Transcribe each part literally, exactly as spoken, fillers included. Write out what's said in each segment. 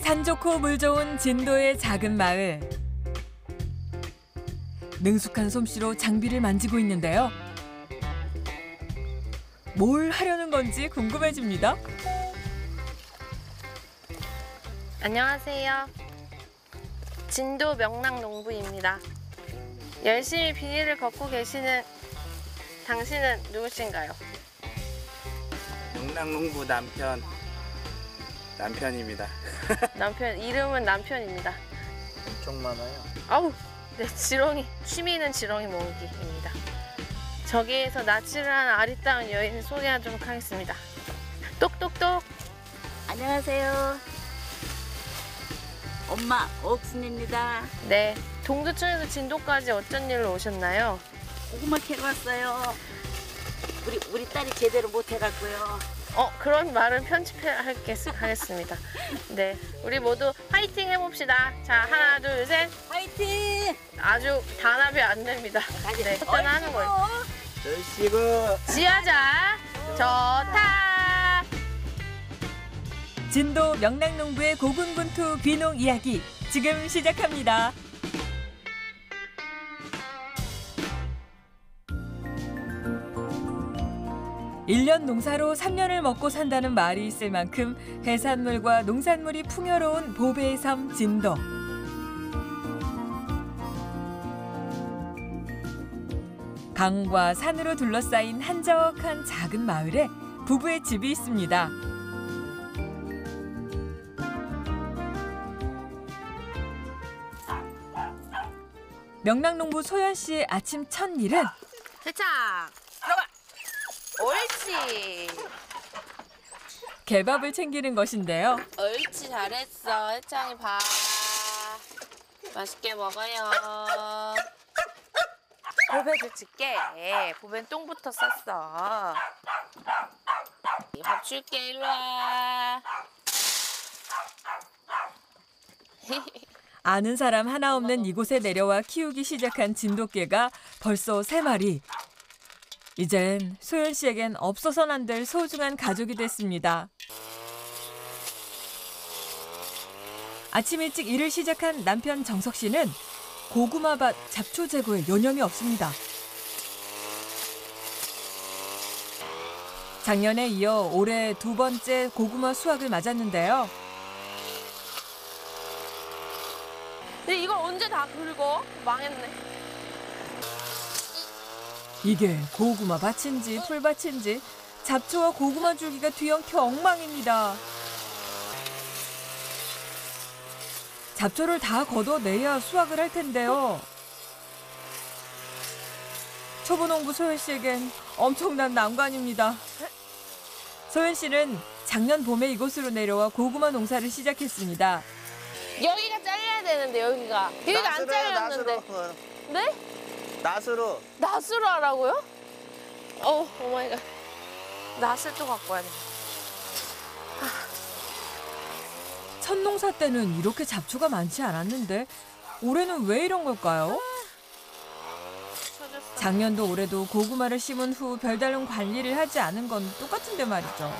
산 좋고 물 좋은 진도의 작은 마을. 능숙한 솜씨로 장비를 만지고 있는데요. 뭘 하려는 건지 궁금해집니다. 안녕하세요. 진도 명랑농부입니다. 열심히 비닐을 걷고 계시는 당신은 누구신가요? 명랑농부 남편 남편입니다. 남편 이름은 남편입니다. 엄청 많아요. 아우, 네, 지렁이 취미는 지렁이 모으기입니다. 저기에서 낯을 한 아리따운 여인을 소개하도록 하겠습니다. 똑똑똑. 안녕하세요. 엄마 옥순입니다. 네, 동두천에서 진도까지 어쩐 일로 오셨나요? 고구마 캐러 왔어요. 우리 우리 딸이 제대로 못 해갖고요. 어, 그런 말은 편집하겠습니다. 네, 우리 모두 파이팅 해봅시다. 자, 하나, 둘, 셋. 파이팅! 아주 단합이 안 됩니다. 네, 일단 하는 거예요. 절시고 지하자. 좋다. 진도 명랑농부의 고군분투 귀농 이야기 지금 시작합니다. 일 년 농사로 삼 년을 먹고 산다는 말이 있을 만큼 해산물과 농산물이 풍요로운 보배의 섬 진도. 강과 산으로 둘러싸인 한적한 작은 마을에 부부의 집이 있습니다. 명랑농부 소연 씨의 아침 첫 일은 세창 들어가. 옳지. 개밥을 챙기는 것인데요. 옳지, 잘했어. 세창이 봐. 맛있게 먹어요. 보배도 줄게. 보배는 똥부터 쌌어. 밥 줄게. 일로 와. 아는 사람 하나 없는 이곳에 내려와 키우기 시작한 진돗개가 벌써 세 마리. 이젠 소연 씨에겐 없어서는 안 될 소중한 가족이 됐습니다. 아침 일찍 일을 시작한 남편 정석 씨는 고구마밭 잡초 제거에 여념이 없습니다. 작년에 이어 올해 두 번째 고구마 수확을 맞았는데요. 근데 이걸 언제 다 긁어? 망했네. 이게 고구마 밭인지 풀밭인지 잡초와 고구마 줄기가 뒤엉켜 엉망입니다. 잡초를 다 걷어내야 수확을 할 텐데요. 초보농부 소연 씨에겐 엄청난 난관입니다. 소연 씨는 작년 봄에 이곳으로 내려와 고구마 농사를 시작했습니다. 여기가 잘려야 되는데 여기가 여기가 안 잘렸는데. 낫으로 네? 낫으로 낫으로 하라고요? 어, 오마이갓. 낫을 또 갖고 와야 돼. 첫 농사 때는 이렇게 잡초가 많지 않았는데 올해는 왜 이런 걸까요? 쳐졌어. 작년도 올해도 고구마를 심은 후 별다른 관리를 하지 않은 건 똑같은데 말이죠.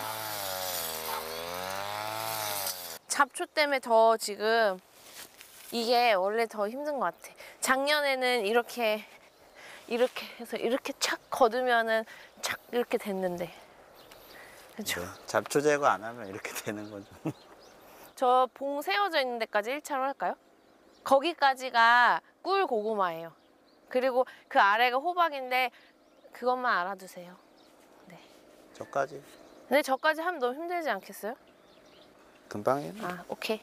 잡초 때문에 더 지금 이게 원래 더 힘든 것 같아. 작년에는 이렇게 이렇게 해서 이렇게 착 걷으면은 착 이렇게 됐는데. 그렇죠. 네, 잡초 제거 안 하면 이렇게 되는 거죠. 저 봉 세워져 있는 데까지 일 차로 할까요? 거기까지가 꿀 고구마예요. 그리고 그 아래가 호박인데 그것만 알아두세요. 네. 저까지 근데 저까지 하면 너무 힘들지 않겠어요? 금방 해요. 아, 오케이.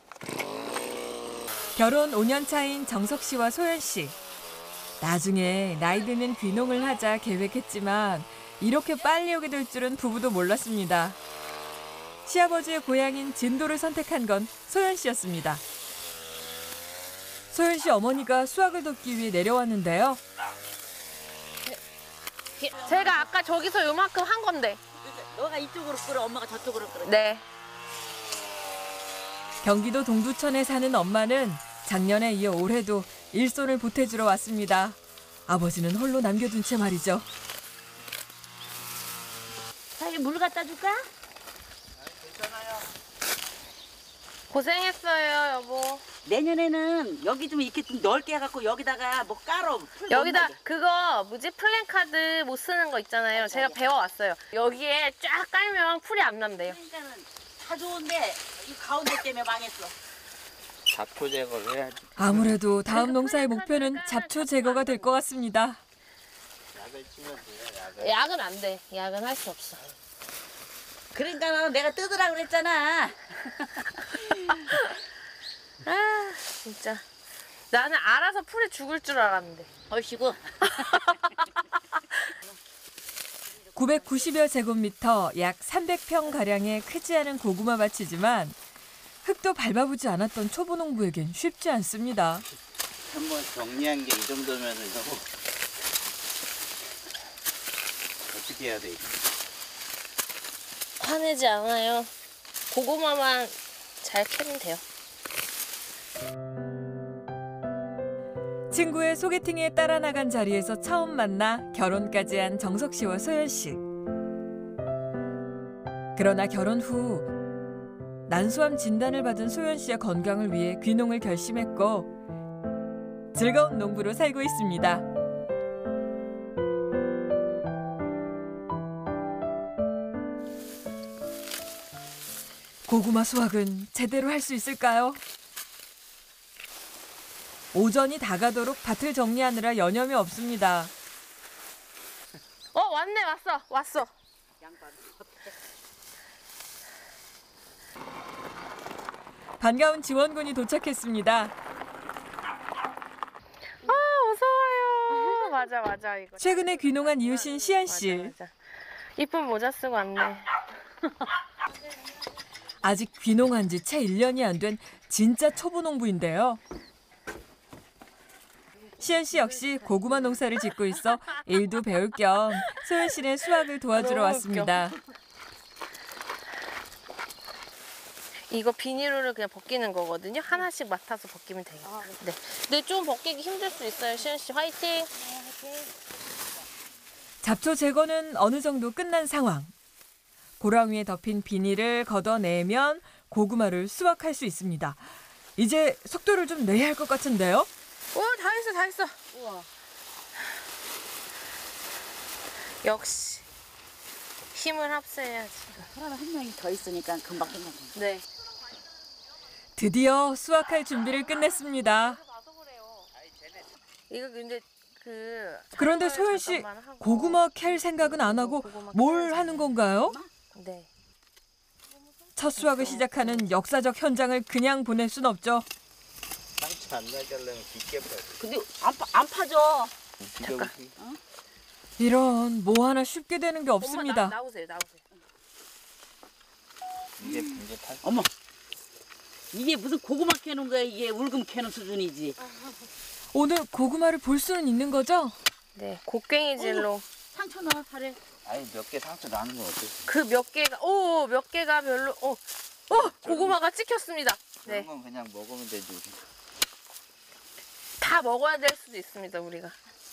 결혼 오 년 차인 정석 씨와 소연 씨. 나중에 나이 드는 귀농을 하자 계획했지만 이렇게 빨리 오게 될 줄은 부부도 몰랐습니다. 시아버지의 고향인 진도를 선택한 건 소연 씨였습니다. 소연 씨 어머니가 수확을 돕기 위해 내려왔는데요. 제가 아까 저기서 요만큼 한 건데. 너가 이쪽으로 끌어, 엄마가 저쪽으로 끌어. 네. 경기도 동두천에 사는 엄마는 작년에 이어 올해도 일손을 보태주러 왔습니다. 아버지는 홀로 남겨둔 채 말이죠. 자기 물 갖다 줄까? 괜찮아요. 고생했어요, 여보. 내년에는 여기 좀 이렇게 좀 넓게 해갖고 여기다가 뭐 깔어. 풀 여기다 넣어놔야 돼. 그거 뭐지 플랜카드 못 쓰는 거 있잖아요. 제가 배워왔어요. 여기에 쫙 깔면 풀이 안 난대요. 그러니까는 다 좋은데 이 가운데 때문에 망했어. 잡초 제거를 해야지. 아무래도 다음 농사의 목표는 잡초 제거가 될 것 같습니다. 약을 치면 돼요. 약을. 약은 안 돼. 약은 할 수 없어. 그러니까 내가 뜯으라 그랬잖아. 아 진짜 나는 알아서 풀이 죽을 줄 알았는데. 얼씨구. 구백구십여 제곱미터 약 삼백 평 가량의 크지 않은 고구마 밭이지만 흙도 밟아보지 않았던 초보 농부에겐 쉽지 않습니다. 한번 정리한 게 이 정도면은 너무 어떻게 해야 돼? 이거? 화내지 않아요. 고구마만 잘 캐면 돼요. 친구의 소개팅에 따라 나간 자리에서 처음 만나 결혼까지 한 정석 씨와 소연 씨. 그러나 결혼 후 난소암 진단을 받은 소연 씨의 건강을 위해 귀농을 결심했고 즐거운 농부로 살고 있습니다. 고구마 수확은 제대로 할 수 있을까요? 오전이 다가도록 밭을 정리하느라 여념이 없습니다. 어 왔네 왔어 왔어. 반가운 지원군이 도착했습니다. 아 무서워요. 맞아 맞아 이거. 최근에 귀농한 이웃인 시안 씨. 맞아, 맞아. 이쁜 모자 쓰고 왔네. 아직 귀농한 지 채 일 년이 안 된 진짜 초보 농부인데요. 시연 씨 역시 고구마 농사를 짓고 있어 일도 배울 겸 소연 씨는 수확을 도와주러 너무 왔습니다. 이거 비닐을 그냥 벗기는 거거든요. 하나씩 맡아서 벗기면 돼요. 네. 근데 좀 벗기기 힘들 수 있어요. 시연 씨 화이팅. 잡초 제거는 어느 정도 끝난 상황. 고랑 위에 덮인 비닐을 걷어내면 고구마를 수확할 수 있습니다. 이제 속도를 좀 내야 할 것 같은데요? 오, 다 했어, 다 했어. 우와. 역시 힘을 합세해야지. 사람 한 명이 더 있으니까 금방 끝나죠. 네. 드디어 수확할 준비를 끝냈습니다. 이거 근데 그 그런데 촬영을 소연 씨 잠깐만 하고. 고구마 캘 생각은 안 하고 고구마 뭘 캐야지. 하는 건가요? 네. 첫 수확을 시작하는 역사적 현장을 그냥 보낼 순 없죠. 상처 안 나게 하려면 깊게 파야 돼. 근데 안, 파, 안 파져. 잠깐. 이런 뭐 하나 쉽게 되는 게 없습니다. 엄마, 나, 나오세요, 나오세요. 이제 이제 파. 어머. 이게 무슨 고구마 캐는 거야? 이게 울금 캐는 수준이지. 오늘 고구마를 볼 수는 있는 거죠? 네, 곡괭이질로 상처 나 팔에. 아니 몇 개 상처 나는 건 어때? 그 몇 개가 오, 몇 개가 별로 오, 오, 고구마가 찍혔습니다. 그런 네, 건 그냥 먹으면 되지. 우리. 다 먹어야 될 수도 있습니다, 우리가.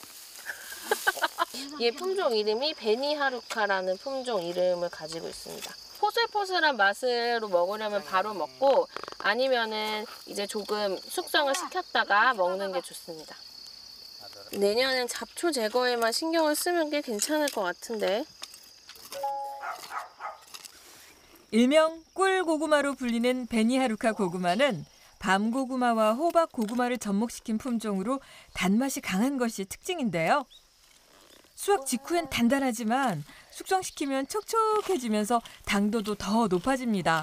얘 품종 이름이 베니하루카라는 품종 이름을 가지고 있습니다. 포슬포슬한 맛으로 먹으려면 바로 먹고 아니면은 이제 조금 숙성을 시켰다가 먹는 게 좋습니다. 내년엔 잡초 제거에만 신경을 쓰면 꽤 괜찮을 것 같은데. 일명 꿀고구마로 불리는 베니하루카 고구마는 밤고구마와 호박 고구마를 접목시킨 품종으로 단맛이 강한 것이 특징인데요. 수확 직후엔 단단하지만 숙성시키면 촉촉해지면서 당도도 더 높아집니다.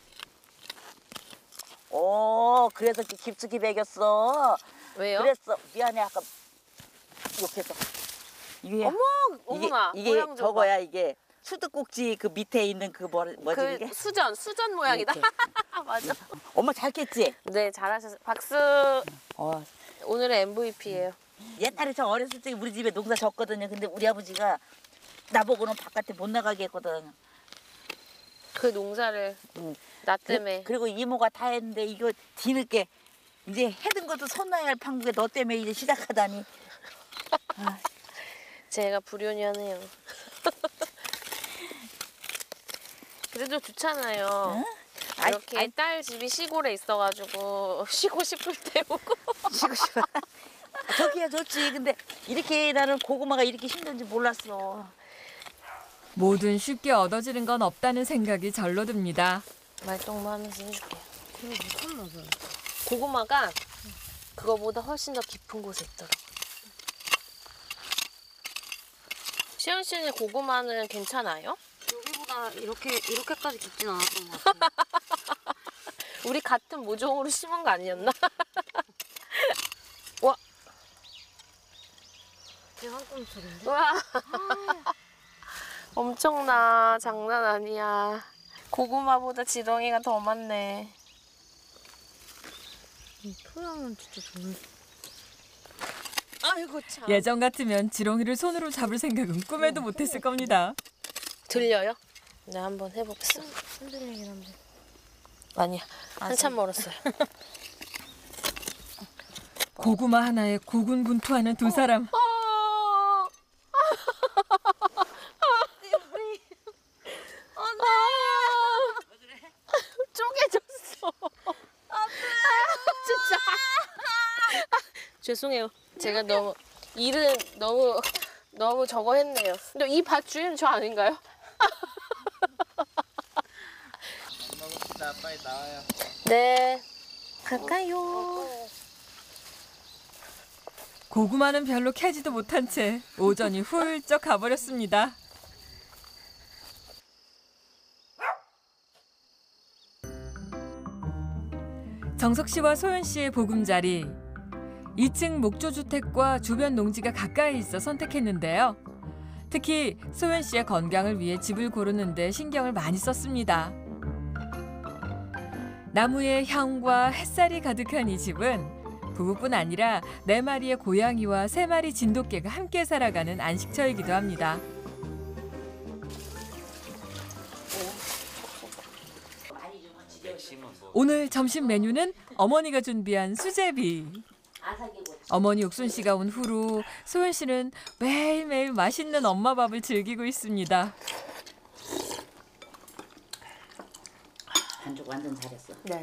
오, 그래서 이렇게 깊숙이 배겼어. 왜요? 그랬어. 미안해, 아까 욕해서. 이게, 어머, 이게, 어머나, 이게 모양 좀 저거야, 이게. 수도꼭지 그 밑에 있는 그 뭐, 뭐지, 그 이게? 수전, 수전 모양이다. 이렇게. 맞아. 엄마 잘 깼지? 네, 잘하셨어요. 박수. 어, 오늘의 엠브이피예요. 옛날에 저 어렸을 때 우리 집에 농사 졌거든요. 근데 우리 아버지가 나보고는 바깥에 못 나가게 했거든. 그 농사를 응. 나 그래- 때문에. 그리고 이모가 다 했는데 이거 뒤늦게 이제 해든 것도 손 놔야 할 판국에 너 때문에 이제 시작하다니. 제가 불효녀네요. 그래도 좋잖아요. 응? 아이, 이렇게 아이. 딸 집이 시골에 있어가지고 쉬고 싶을 때 오고. 쉬고 싶어. 좋기야 좋지. 근데 이렇게 나는 고구마가 이렇게 힘든지 몰랐어. 뭐든 쉽게 얻어지는 건 없다는 생각이 절로 듭니다. 말동무 하면서 해줄게요. 고구마가 그거보다 훨씬 더 깊은 곳에 있더라고요. 시연 씨는 고구마는 괜찮아요? 여기보다 이렇게 이렇게까지 깊진 않았던 것 같아요. 우리 같은 모종으로 심은 거 아니었나? 와, 대왕꿈 소리인데? 와, 엄청나. 장난 아니야. 고구마보다 지렁이가 더 많네. 토양은 진짜 좋네. 아이고 참. 예전 같으면 지렁이를 손으로 잡을 생각은 꿈에도 못했을 겁니다. 들려요? 네, 한번 해보겠어. 흔들리긴 한데. 아니야, 한참 멀었어요. 고구마 하나에 고군분투하는 두 사람. 어. 쪼개졌어. 진짜. 죄송해요. 제가 너무 일은 너무 너무 저거 했네요. 근데 이 밭 주인은 저 아닌가요? 먹읍시다. 빨리 나와요. 네. 갈까요? 고구마는 별로 캐지도 못한 채 오전이 훌쩍 가버렸습니다. 정석 씨와 소연 씨의 보금자리. 이 층 목조주택과 주변 농지가 가까이 있어 선택했는데요. 특히 소연 씨의 건강을 위해 집을 고르는데 신경을 많이 썼습니다. 나무의 향과 햇살이 가득한 이 집은 부부뿐 아니라 네 마리의 고양이와 세 마리 진돗개가 함께 살아가는 안식처이기도 합니다. 오늘 점심 메뉴는 어머니가 준비한 수제비. 어머니 옥순 씨가 온 후로 소연 씨는 매일매일 맛있는 엄마 밥을 즐기고 있습니다. 반죽 완전 잘했어. 네.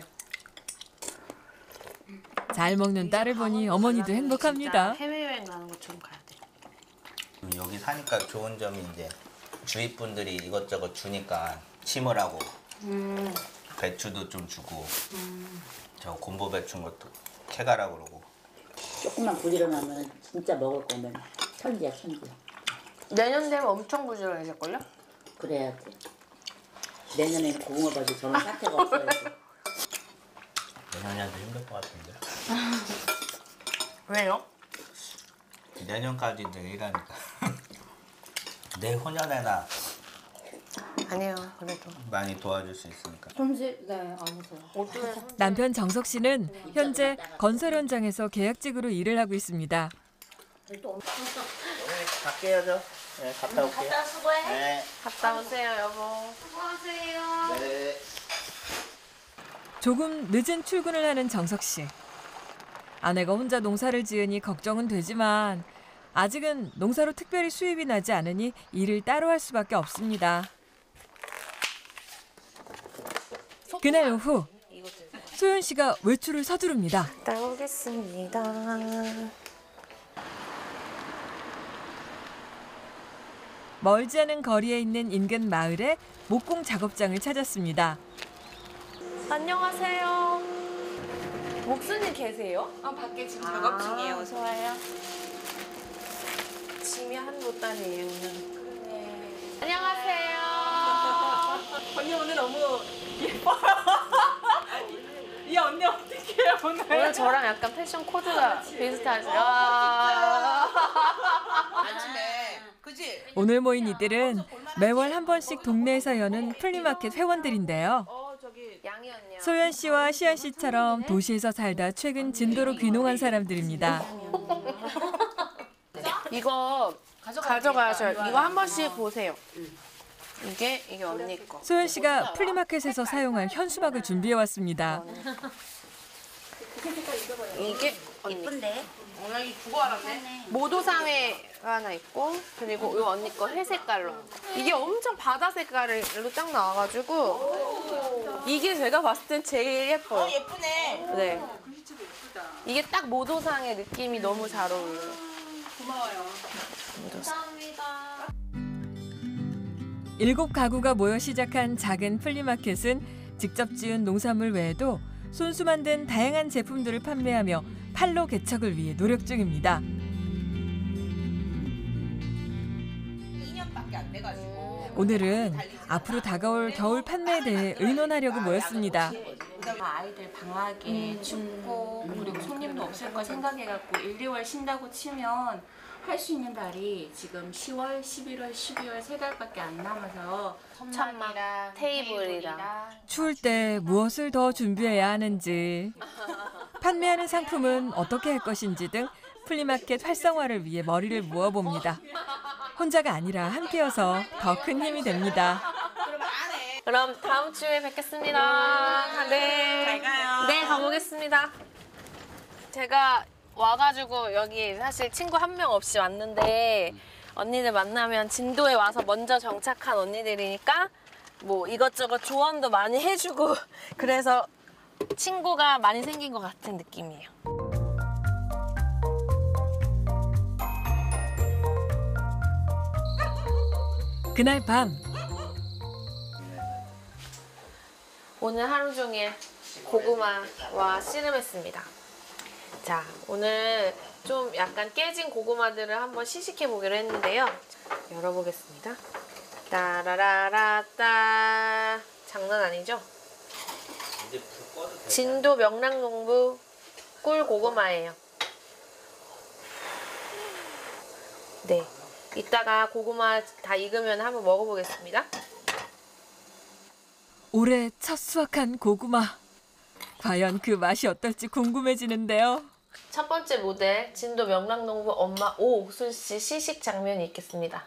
잘 먹는 딸을 보니 어머니도 행복합니다. 해외여행 가는 것처럼 가야 돼. 여기 사니까 좋은 점이 이제 주위 분들이 이것저것 주니까 심으라고 음. 배추도 좀 주고 저 곰보 배추 것도 캐가라고 그러고. 조금만 부지런하면 진짜 먹을 거면 천지야 천지. 내년 되면 엄청 부지런해질걸요? 그래야지. 내년에 고구마밥이 저런 사태가 없어야지. 내년에도 힘들 것 같은데. 왜요? 내년까지는 일하니까. 내후년에나 아니요, 그래도. 많이 도와줄 수 있으니까. 손질 네안 해서요. 남편 정석 씨는 현재 건설 현장에서 계약직으로 일을 하고 있습니다. 네, 갈게요, 저. 네, 갔다 올게요. 갔다 수고해. 네. 갔다 오세요, 여보. 수고하세요. 네. 조금 늦은 출근을 하는 정석 씨. 아내가 혼자 농사를 지으니 걱정은 되지만 아직은 농사로 특별히 수입이 나지 않으니 일을 따로 할 수밖에 없습니다. 그날 오후 소연 씨가 외출을 서두릅니다. 갔다 오겠습니다. 멀지 않은 거리에 있는 인근 마을에 목공 작업장을 찾았습니다. 안녕하세요. 목수님 계세요? 아 밖에 지금 작업 중이에요. 좋아요. 짐이 한 보따리예요, 오늘. 네. 안녕하세요. 언니 오늘 너무 예뻐요. 이 언니 어떻게 해요 오늘? 오늘 저랑 약간 패션 코드가 비슷하죠? 아. 아침에 그지? 오늘 모인 이들은 매월 한 번씩 동네에서 여는 플리마켓 회원들인데요. 어 저기 양이 언니요. 소연 씨와 시연 씨처럼 도시에서 살다 최근 진도로 귀농한 사람들입니다. 이거 가져가셔요. 이거 한 번씩 보세요. 이게 이게 언니 거. 소연 씨가 플리마켓에서 사용할 현수막을 준비해 왔습니다. 이게 언니. 예쁜데? 오늘 두고 알았네. 모도상회 하나 있고 그리고 이 언니 거 회색깔로. 이게 엄청 바다 색깔로 딱 나와가지고 이게 제가 봤을 땐 제일 예뻐요. 어, 예쁘네. 네. 이게 딱 모도상의 느낌이 너무 잘 어울려요. 고마워요. 일곱 가구가 모여 시작한 작은 플리마켓은 직접 지은 농산물 외에도 손수 만든 다양한 제품들을 판매하며 판로 개척을 위해 노력 중입니다. 이 년밖에 안 돼가지고. 오늘은 앞으로 다가올 겨울 판매에 대해 의논하려고 모였습니다. 아이들 방학에 춥고 그리고 손님도 없을 걸 생각해갖고 일, 이월 쉰다고 치면 할 수 있는 달이 지금 시월, 십일월, 십이월 세 달밖에 안 남아서 천막, 테이블이랑. 추울 때 무엇을 더 준비해야 하는지, 판매하는 상품은 어떻게 할 것인지 등 플리마켓 활성화를 위해 머리를 모아봅니다. 혼자가 아니라 함께여서 더 큰 힘이 됩니다. 그럼 다음 주에 뵙겠습니다. 네. 잘 가요. 네, 가보겠습니다. 제가 와가지고 여기 사실 친구 한 명 없이 왔는데 언니들 만나면 진도에 와서 먼저 정착한 언니들이니까 뭐 이것저것 조언도 많이 해주고 그래서 친구가 많이 생긴 것 같은 느낌이에요. 그날 밤 오늘 하루 종일 고구마와 씨름했습니다. 자, 오늘 좀 약간 깨진 고구마들을 한번 시식해 보기로 했는데요. 자, 열어보겠습니다. 따라라라따. 장난 아니죠? 이제 불 꺼도 돼. 진도 명랑농부 꿀 고구마예요. 네, 이따가 고구마 다 익으면 한번 먹어보겠습니다. 올해 첫 수확한 고구마. 과연 그 맛이 어떨지 궁금해지는데요. 첫 번째 모델 진도 명랑농부 엄마 오옥순 씨 시식 장면이 있겠습니다.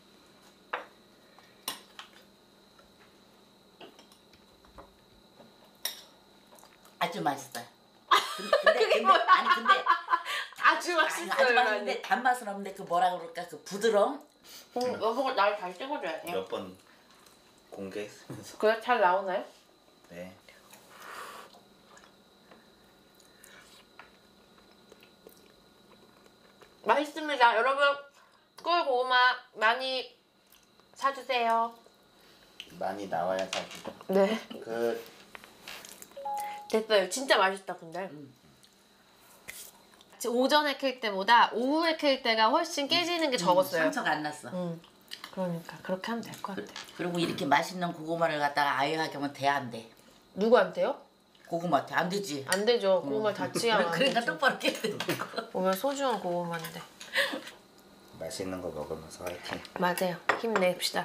아주 맛있어요. 근데, 근데, 그게 근데, 뭐야? 아니 근데 아주 아니, 맛있어요. 아주 맛있는데 단맛은 없는데 그 뭐라 그럴까 그 부드러움? 응, 여보가 날 잘 찍어줘야 돼요. 몇 번 공개했으면서. 그래? 잘 나오나요? 네. 맛있습니다. 여러분 꿀 고구마 많이 사주세요. 많이 나와야 사지. 네. 그 됐어요. 진짜 맛있다 근데. 지금 오전에 캘 때보다 오후에 캘 때가 훨씬 깨지는 게 적었어요. 상처가 안 났어. 음. 그러니까 그렇게 하면 될 것 같아. 그리고 이렇게 맛있는 고구마를 갖다가 아이하게 하면 돼 안 돼? 누구한테요? 고구마한테 안 되지. 안 되죠. 고구마를 다치게 하면 안 그러니까 되죠. 똑바로 깨야 되는 거. 오늘 소중한 고구마인데. 맛있는 거 먹으면서 화이팅. 맞아요. 힘냅시다.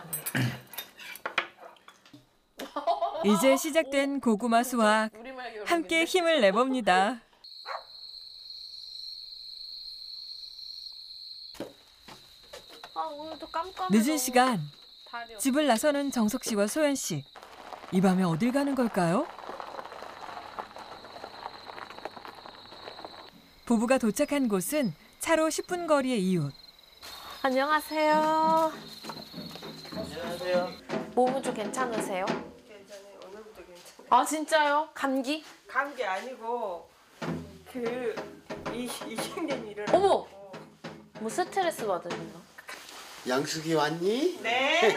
이제 시작된 고구마 수확. 함께 힘을 내봅니다. 아 오늘도 깜깜해. 늦은 너무. 시간 다리 없- 집을 나서는 정석 씨와 소연 씨. 이 밤에 어딜 가는 걸까요? 부부가 도착한 곳은 차로 십 분 거리의 이웃. 안녕하세요. 안녕하세요. 몸은 좀 괜찮으세요? 괜찮아요. 오늘부터 괜찮아요. 아 진짜요? 감기? 감기 아니고 그 이, 이생님이 일어나. 어머! 뭐 스트레스 받으셨나? 양숙이 왔니? 네.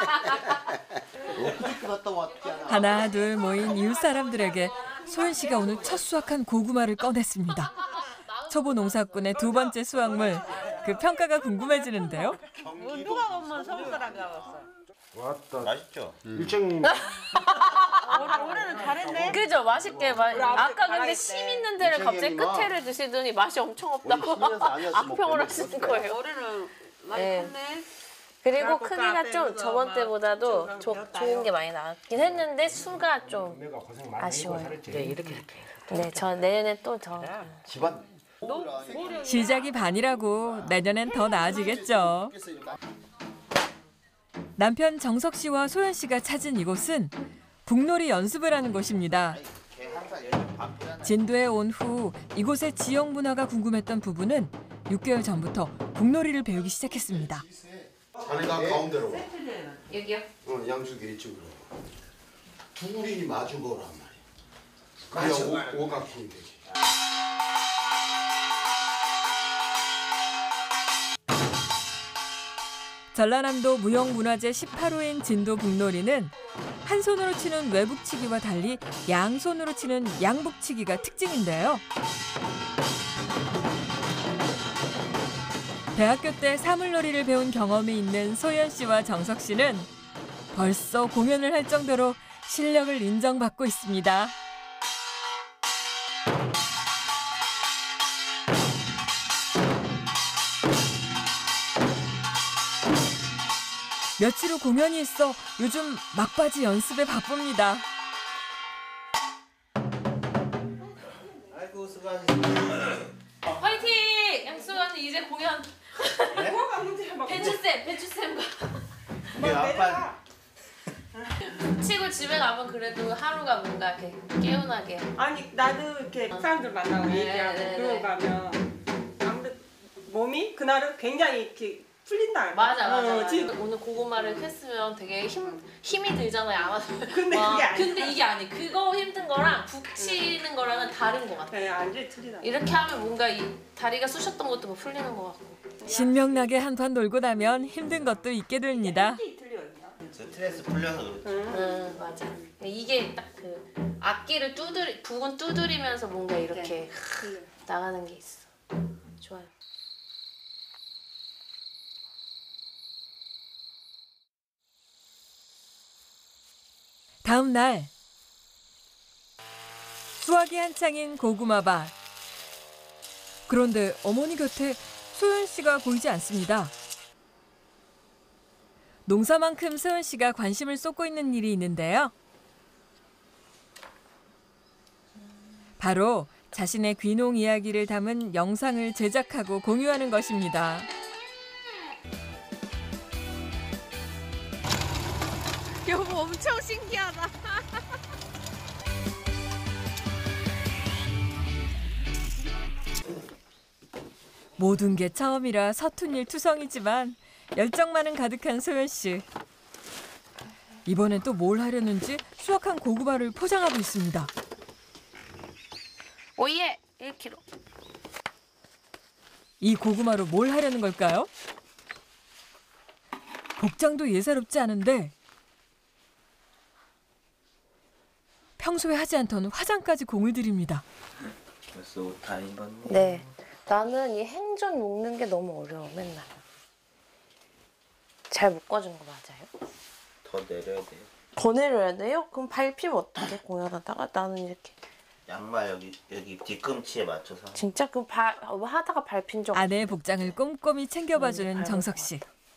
어디 갔다 왔잖아. 하나 둘 모인 이웃 사람들에게 소연 씨가 오늘 첫 수확한 고구마를 꺼냈습니다. 초보 농사꾼의 두 번째 수확물. 그 평가가 궁금해지는데요. 누가 보면 서울 사람가 왔어. 왔다. 맛있죠? 일정 올해는 잘했네. 그죠? 맛있게 마... 아까 근데 갈아입대. 심 있는 데를 갑자기 이창현이가 끝에를 드시더니 맛이 엄청 없다고 우리 심해서 아니었으면 못 악평을 먹는 하시는 거지. 거예요. 올해는 많이 네. 컸네. 그리고 그래갖고 크기가 카페 좀 가서 저번 막 때보다도 좀 조, 배웠다요. 좋은 게 많이 나왔긴 했는데 수가 좀 아쉬워요. 네 이렇게 이렇게. 네, 저 내년에 또 저. 집안 시작이 반이라고 내년엔 더 나아지겠죠. 남편 정석 씨와 소연 씨가 찾은 이곳은 북놀이 연습을 하는 곳입니다. 진도에 온 후 이곳의 지역 문화가 궁금했던 부부는 육 개월 전부터 북놀이를 배우기 시작했습니다. 자네가 가운데로 와. 여기요? 어, 양수기 이쪽으로. 둘이 마주 거란 말이야. 그냥 오, 오각형이 되지. 전라남도 무형문화재 십팔 호인 진도 북놀이는 한 손으로 치는 외북치기와 달리 양손으로 치는 양북치기가 특징인데요. 대학교 때 사물놀이를 배운 경험이 있는 소연 씨와 정석 씨는 벌써 공연을 할 정도로 실력을 인정받고 있습니다. 며칠 후 공연이 있어 요즘 막바지 연습에 바쁩니다. 아이고 수고하셨습니다. 화이팅! 양수원 이제 공연. 뭐가 문제야 막. 배추쌤, 배추쌤과 이게 아빠 치고 집에 가면 그래도 하루가 뭔가 이렇게 개운하게. 아니 나도 이렇게 사람들 만나고 네, 얘기하고 네, 그러고 네. 가면 아무래도 몸이 그날은 굉장히 이렇게 풀린다. 맞아, 맞아, 어, 맞아. 지금 오늘 고구마를 했으면 되게 힘, 힘이 들잖아요, 아마. 근데 와, 그게 아니야. 근데 이게 아니. 그거 힘든 거랑 북치는 거랑은 다른 것 같아. 네, 완전히 틀리다. 이렇게 하면 뭔가 이 다리가 쑤셨던 것도 뭐 풀리는 것 같고. 신명나게 한판 놀고 나면 힘든 것도 있게 됩니다. 스트레스 풀려서 그렇지. 응, 맞아. 이게 딱 그 악기를 두드리, 북은 두드리면서 뭔가 이렇게 나가는 게 있어. 좋아요. 다음 날 수확이 한창인 고구마밭. 그런데 어머니 곁에 소연 씨가 보이지 않습니다. 농사만큼 소연 씨가 관심을 쏟고 있는 일이 있는데요. 바로 자신의 귀농 이야기를 담은 영상을 제작하고 공유하는 것입니다. 여보 엄청 신기하다. 모든 게 처음이라 서툰 일 투성이지만 열정만은 가득한 소연 씨. 이번엔 또 뭘 하려는지 수확한 고구마를 포장하고 있습니다. 오예 일 킬로그램. 이 고구마로 뭘 하려는 걸까요? 복장도 예사롭지 않은데 평소에 하지 않던 화장까지 공을 들입니다. 벌써 옷 다 입었네. 네. 나는 이 행전 묶는 게 너무 어려워 맨날. 잘 묶어준 거 맞아요? 더 내려야 돼요. 더 내려야 돼요? 그럼 밟히면 어떡해 공연하다가? 나는 이렇게. 양말 여기 여기 뒤꿈치에 맞춰서. 진짜 그 발, 하다가 밟힌 적 아내의 복장을 꼼꼼히 챙겨봐주는 음, 정석 씨.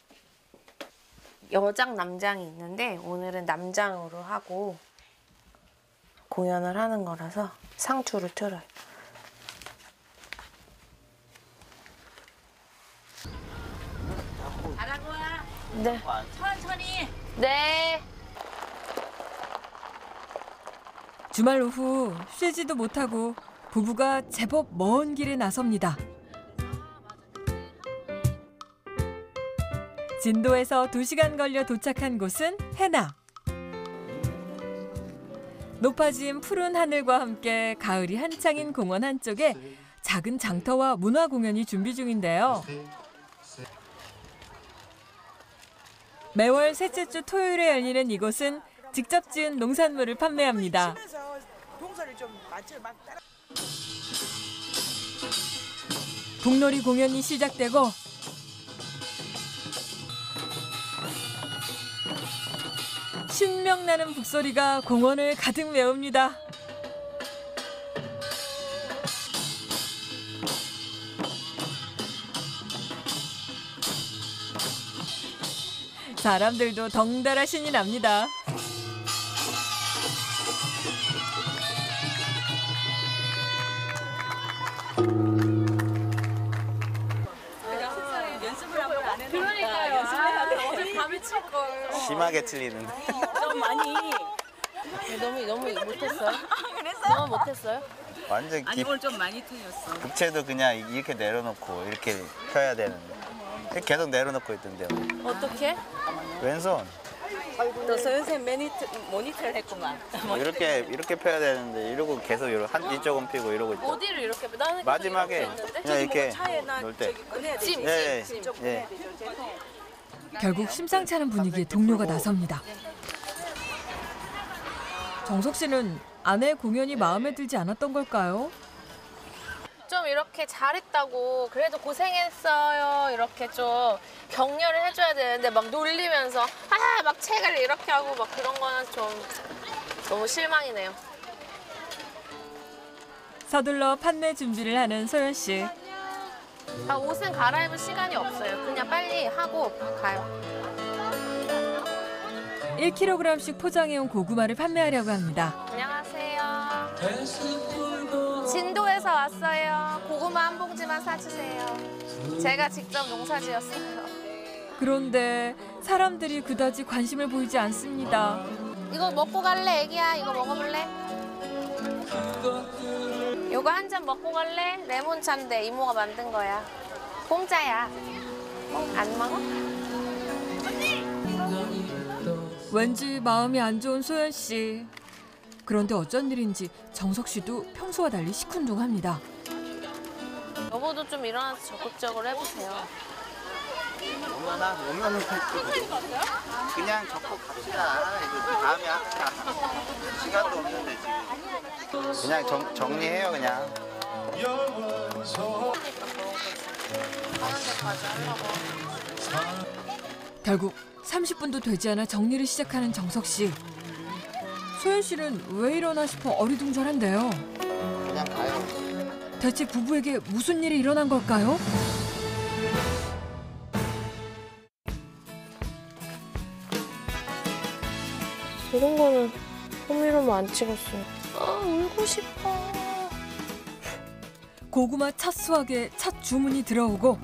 여장 남장이 있는데 오늘은 남장으로 하고 공연을 하는 거라서 상투를 틀어요. 잘하고 와. 네. 천천히. 네. 주말 오후 쉬지도 못하고 부부가 제법 먼 길에 나섭니다. 진도에서 두 시간 걸려 도착한 곳은 해나. 높아진 푸른 하늘과 함께 가을이 한창인 공원 한쪽에 작은 장터와 문화 공연이 준비 중인데요. 매월 셋째 주 토요일에 열리는 이곳은 직접 지은 농산물을 판매합니다. 북놀이 공연이 시작되고 신명나는 북소리가 공원을 가득 메웁니다. 사람들도 덩달아 신이 납니다. 그러니까요. 어제 밤에 칠 걸. 심하게 틀리는데. 좀 많이 너무 너무 못했어요? 너무 못했어요? 완전 아니 기, 오늘 좀 많이 틀렸어. 부채도 그냥 이렇게 내려놓고 이렇게 펴야 되는데 계속 내려놓고 있던데요. 어떻게? 왼손 또 선생님 모니터, 모니터를 했구만. 이렇게 이렇게 펴야 되는데 이러고 계속 이러 한 이쪽은 피고 이러고 있죠. 어디를 이렇게 나는 계속 마지막에 이렇게 했는데? 그냥 이렇게 차에나 놓을 때. 저기 꺼내야 되지. 찜, 예, 찜, 예, 찜. 예. 결국 심상치 않은 분위기에 동료가 나섭니다. 정석 씨는 아내의 공연이 마음에 들지 않았던 걸까요? 좀 이렇게 잘했다고 그래도 고생했어요 이렇게 좀 격려를 해줘야 되는데 막 놀리면서 아 막 책을 이렇게 하고 막 그런 거는 좀 너무 실망이네요. 서둘러 판매 준비를 하는 소연 씨. 아, 옷은 갈아입을 시간이 없어요. 그냥 빨리 하고 가요. 일 킬로그램씩 포장해온 고구마를 판매하려고 합니다. 안녕하세요. 진도에서 왔어요. 고구마 한 봉지만 사주세요. 제가 직접 농사지었어요. 그런데 사람들이 그다지 관심을 보이지 않습니다. 이거 먹고 갈래, 애기야? 이거 먹어볼래? 이거 한 잔 먹고 갈래? 레몬차인데 이모가 만든 거야. 공짜야. 어, 안 먹어? 왠지 마음이 안 좋은 소연 씨. 그런데 어쩐 일인지 정석 씨도 평소와 달리 시큰둥합니다. 여보도 좀 일어나서 적극적으로 해보세요. 오면아 오면은 그냥 접고 갑시다. 이거 다음에 합시다. 시간도 없는데 지금. 그냥 정, 정리해요 그냥. 결국 삼십 분도 되지 않아 정리를 시작하는 정석 씨. 소연 씨는 왜 이러나 싶어 어리둥절한데요. 그냥 가요. 대체 부부에게 무슨 일이 일어난 걸까요? 이런 거는 홈이로만 안 찍었어요. 아, 울고 싶어. 고구마 첫 수확에 첫 주문이 들어오고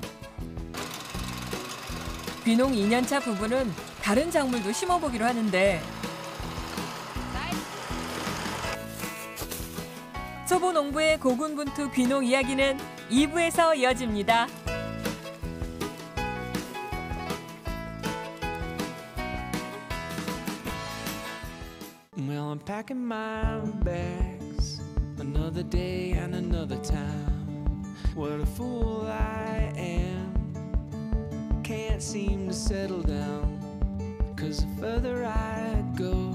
귀농 이 년 차 부부는 다른 작물도 심어보기로 하는데 초보 농부의 고군분투 귀농 이야기는 이 부에서 이어집니다. Well, I'm packing my bags. Another day and another time. What a fool I am. Can't seem to settle down. 'Cause the further I go,